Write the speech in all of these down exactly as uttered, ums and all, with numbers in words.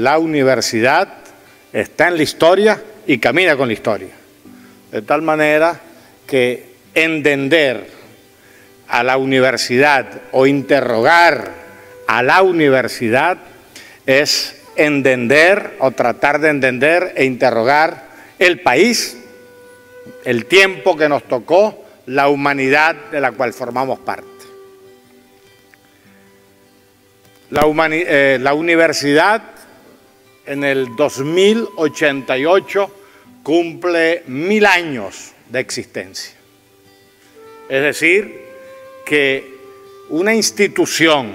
la universidad está en la historia y camina con la historia. De tal manera que entender a la universidad o interrogar a la universidad es entender o tratar de entender e interrogar el país, el tiempo que nos tocó, la humanidad de la cual formamos parte. La, humani- eh, la universidad en el dos mil ochenta y ocho cumple mil años de existencia. Es decir, que una institución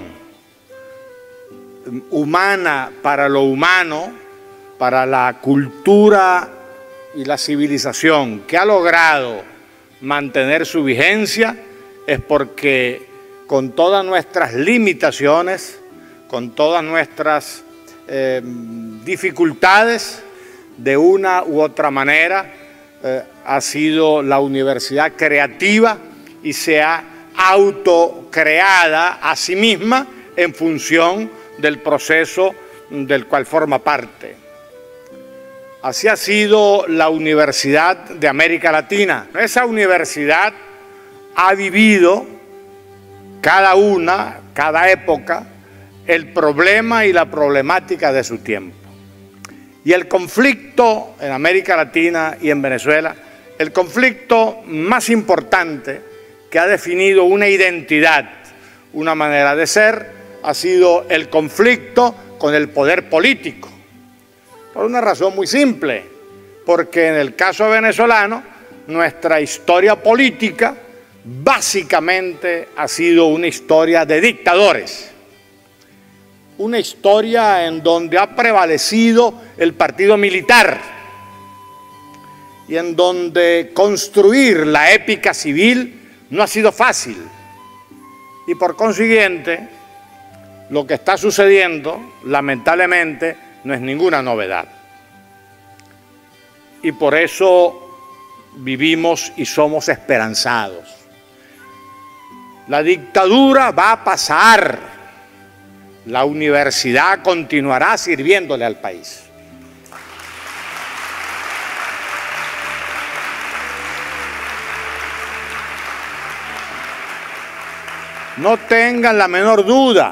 humana para lo humano, para la cultura y la civilización que ha logrado mantener su vigencia, es porque con todas nuestras limitaciones, con todas nuestras eh, dificultades, de una u otra manera, eh, ha sido la universidad creativa y se ha autocreada a sí misma en función del proceso del cual forma parte. Así ha sido la Universidad de América Latina. Esa universidad ha vivido cada una, cada época, el problema y la problemática de su tiempo. Y el conflicto en América Latina y en Venezuela, el conflicto más importante que ha definido una identidad, una manera de ser, ha sido el conflicto con el poder político. Por una razón muy simple, porque en el caso venezolano, nuestra historia política básicamente ha sido una historia de dictadores. Una historia en donde ha prevalecido el partido militar y en donde construir la épica civil no ha sido fácil. Y por consiguiente, lo que está sucediendo, lamentablemente, no es ninguna novedad. Y por eso vivimos y somos esperanzados. La dictadura va a pasar. La universidad continuará sirviéndole al país. No tengan la menor duda.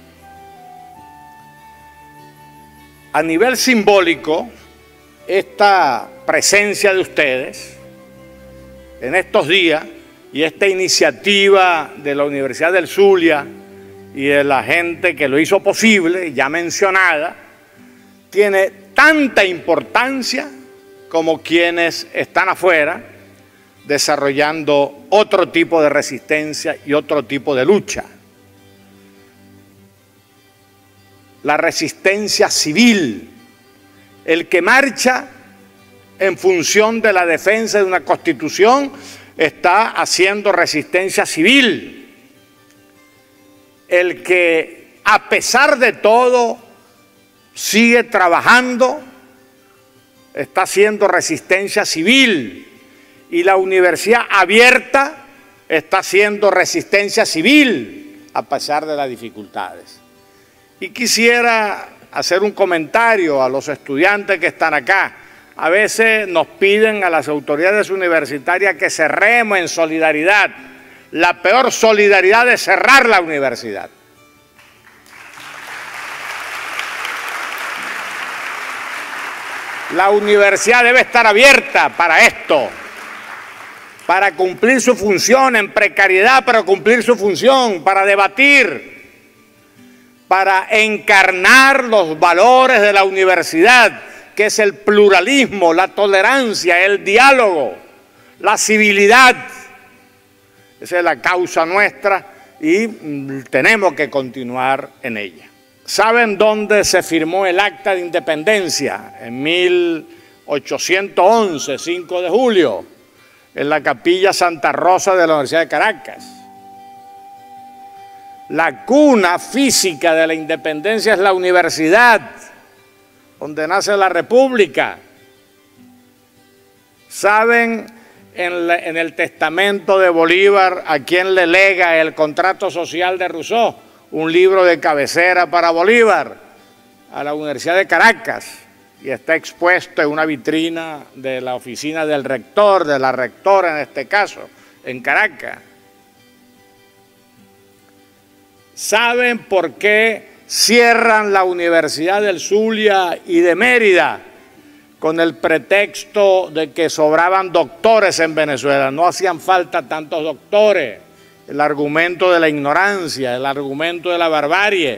A nivel simbólico, esta presencia de ustedes en estos días y esta iniciativa de la Universidad del Zulia y de la gente que lo hizo posible, ya mencionada, tiene tanta importancia como quienes están afuera desarrollando otro tipo de resistencia y otro tipo de lucha. La resistencia civil, el que marcha en función de la defensa de una constitución está haciendo resistencia civil. El que a pesar de todo sigue trabajando está haciendo resistencia civil, y la universidad abierta está haciendo resistencia civil a pesar de las dificultades. Y quisiera hacer un comentario a los estudiantes que están acá. A veces nos piden a las autoridades universitarias que cerremos en solidaridad. La peor solidaridad es cerrar la universidad. La universidad debe estar abierta para esto, para cumplir su función, en precariedad, para cumplir su función, para debatir, para encarnar los valores de la universidad, que es el pluralismo, la tolerancia, el diálogo, la civilidad. Esa es la causa nuestra y tenemos que continuar en ella. ¿Saben dónde se firmó el Acta de Independencia? En mil ochocientos once, cinco de julio, en la Capilla Santa Rosa de la Universidad de Caracas. La cuna física de la independencia es la universidad, donde nace la República. ¿Saben en, la, en el testamento de Bolívar a quién le lega el contrato social de Rousseau? Un libro de cabecera para Bolívar, a la Universidad de Caracas y está expuesto en una vitrina de la oficina del rector, de la rectora en este caso, en Caracas. ¿Saben por qué cierran la Universidad del Zulia y de Mérida? Con el pretexto de que sobraban doctores en Venezuela. No hacían falta tantos doctores. El argumento de la ignorancia, el argumento de la barbarie.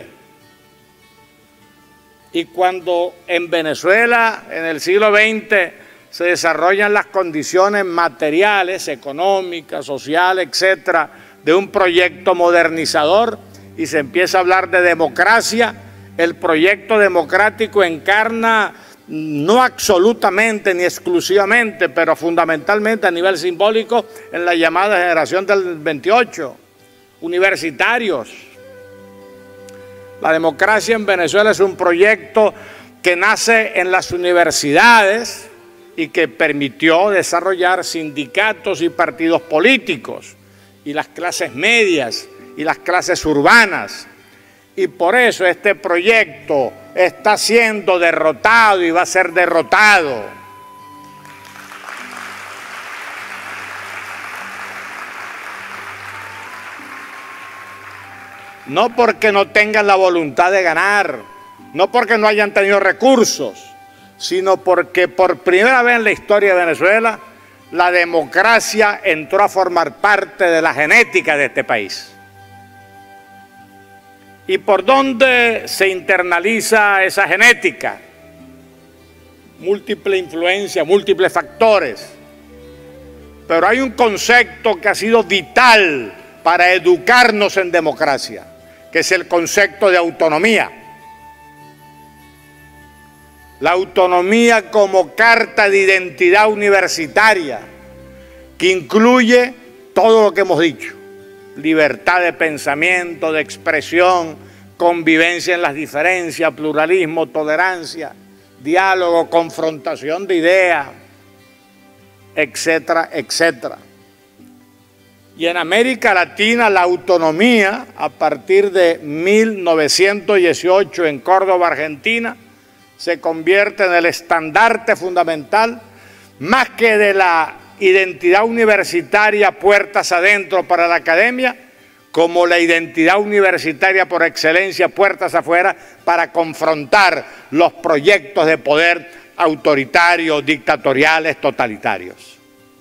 Y cuando en Venezuela, en el siglo veinte, se desarrollan las condiciones materiales, económicas, sociales, etcétera, de un proyecto modernizador y se empieza a hablar de democracia, el proyecto democrático encarna no absolutamente ni exclusivamente, pero fundamentalmente a nivel simbólico en la llamada generación del veintiocho, universitarios. La democracia en Venezuela es un proyecto que nace en las universidades y que permitió desarrollar sindicatos y partidos políticos y las clases medias y las clases urbanas. Y por eso este proyecto está siendo derrotado y va a ser derrotado. No porque no tengan la voluntad de ganar, no porque no hayan tenido recursos, sino porque por primera vez en la historia de Venezuela la democracia entró a formar parte de la genética de este país. ¿Y por dónde se internaliza esa genética? Múltiple influencia, múltiples factores. Pero hay un concepto que ha sido vital para educarnos en democracia, que es el concepto de autonomía. La autonomía como carta de identidad universitaria, que incluye todo lo que hemos dicho. Libertad de pensamiento, de expresión, convivencia en las diferencias, pluralismo, tolerancia, diálogo, confrontación de ideas, etcétera, etcétera. Y en América Latina la autonomía, a partir de mil novecientos dieciocho en Córdoba, Argentina, se convierte en el estandarte fundamental, más que de la identidad universitaria puertas adentro para la academia, como la identidad universitaria por excelencia puertas afuera para confrontar los proyectos de poder autoritarios, dictatoriales, totalitarios.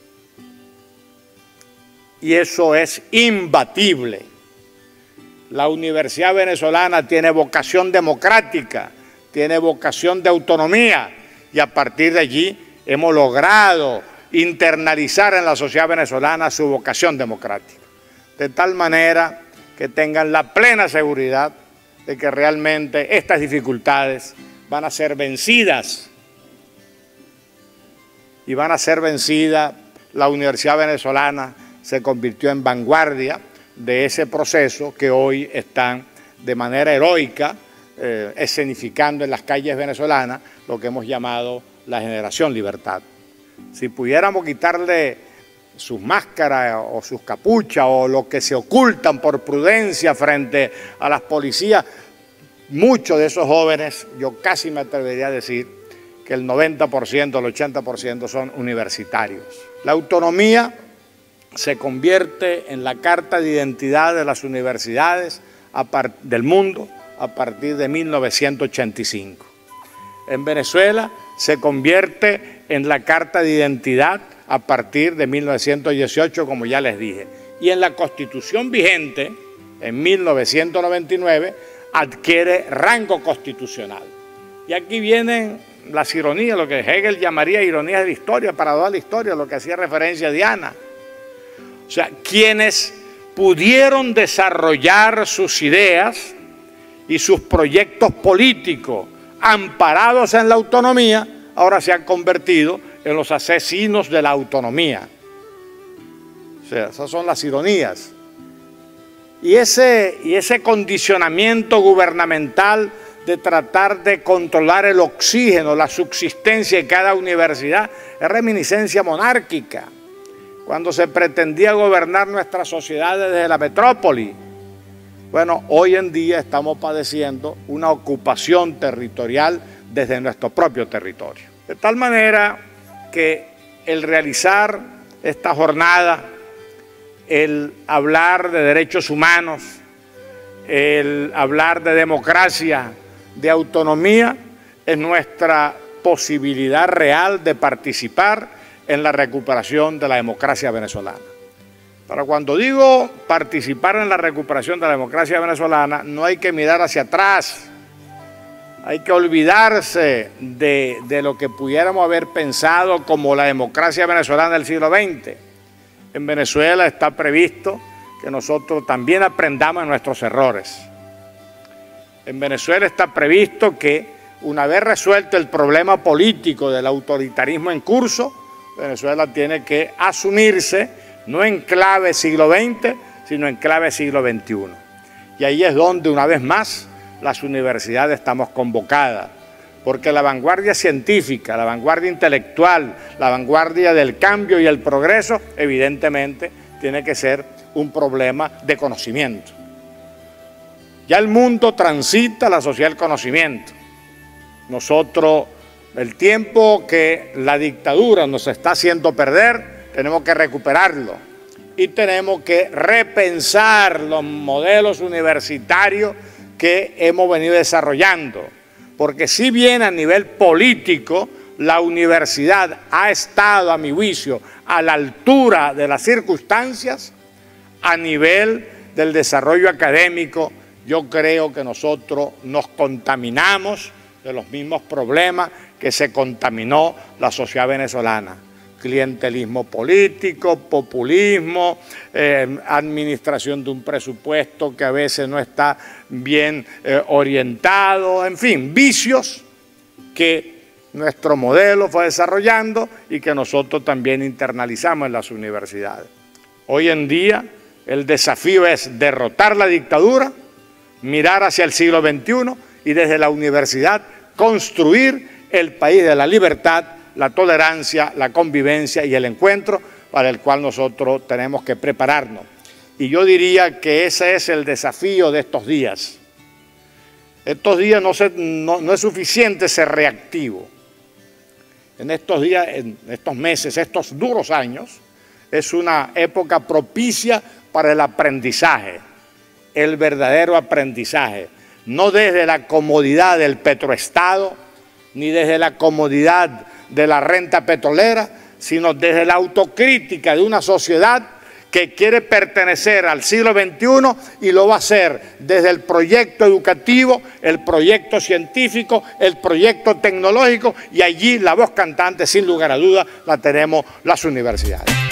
Y eso es imbatible. La Universidad Venezolana tiene vocación democrática, tiene vocación de autonomía y a partir de allí hemos logrado internalizar en la sociedad venezolana su vocación democrática, de tal manera que tengan la plena seguridad de que realmente estas dificultades van a ser vencidas y van a ser vencidas. La Universidad Venezolana se convirtió en vanguardia de ese proceso que hoy están de manera heroica eh, escenificando en las calles venezolanas lo que hemos llamado la Generación Libertad. Si pudiéramos quitarle sus máscaras o sus capuchas o lo que se ocultan por prudencia frente a las policías, muchos de esos jóvenes, yo casi me atrevería a decir que el noventa por ciento, el ochenta por ciento son universitarios. La autonomía se convierte en la carta de identidad de las universidades del mundo a partir de mil novecientos ochenta y cinco. En Venezuela se convierte en la carta de identidad a partir de mil novecientos dieciocho, como ya les dije. Y en la Constitución vigente, en mil novecientos noventa y nueve, adquiere rango constitucional. Y aquí vienen las ironías, lo que Hegel llamaría ironías de la historia, paradojas de la historia, lo que hacía referencia a Diana. O sea, quienes pudieron desarrollar sus ideas y sus proyectos políticos amparados en la autonomía, ahora se han convertido en los asesinos de la autonomía. O sea, esas son las ironías. Y ese, y ese condicionamiento gubernamental de tratar de controlar el oxígeno, la subsistencia de cada universidad, es reminiscencia monárquica. Cuando se pretendía gobernar nuestras sociedades desde la metrópoli, Bueno, hoy en día estamos padeciendo una ocupación territorial desde nuestro propio territorio. De tal manera que el realizar esta jornada, el hablar de derechos humanos, el hablar de democracia, de autonomía, es nuestra posibilidad real de participar en la recuperación de la democracia venezolana. Pero cuando digo participar en la recuperación de la democracia venezolana, no hay que mirar hacia atrás, hay que olvidarse de, de lo que pudiéramos haber pensado como la democracia venezolana del siglo veinte. En Venezuela está previsto que nosotros también aprendamos de nuestros errores. En Venezuela está previsto que una vez resuelto el problema político del autoritarismo en curso, Venezuela tiene que asumirse no en clave siglo veinte, sino en clave siglo veintiuno. Y ahí es donde, una vez más, las universidades estamos convocadas, porque la vanguardia científica, la vanguardia intelectual, la vanguardia del cambio y el progreso, evidentemente, tiene que ser un problema de conocimiento. Ya el mundo transita la sociedad del conocimiento. Nosotros, el tiempo que la dictadura nos está haciendo perder, tenemos que recuperarlo y tenemos que repensar los modelos universitarios que hemos venido desarrollando. Porque si bien a nivel político la universidad ha estado, a mi juicio, a la altura de las circunstancias, a nivel del desarrollo académico, yo creo que nosotros nos contaminamos de los mismos problemas que se contaminó la sociedad venezolana. Clientelismo político, populismo, eh, administración de un presupuesto que a veces no está bien eh, orientado, en fin, vicios que nuestro modelo fue desarrollando y que nosotros también internalizamos en las universidades. Hoy en día el desafío es derrotar la dictadura, mirar hacia el siglo veintiuno y desde la universidad construir el país de la libertad, la tolerancia, la convivencia y el encuentro para el cual nosotros tenemos que prepararnos. Y yo diría que ese es el desafío de estos días. Estos días no, se, no, no es suficiente ser reactivo. En estos días, en estos meses, estos duros años, es una época propicia para el aprendizaje, el verdadero aprendizaje, no desde la comodidad del petroestado, ni desde la comodidad de la renta petrolera, sino desde la autocrítica de una sociedad que quiere pertenecer al siglo veintiuno y lo va a hacer desde el proyecto educativo, el proyecto científico, el proyecto tecnológico, y allí la voz cantante, sin lugar a dudas, la tenemos las universidades.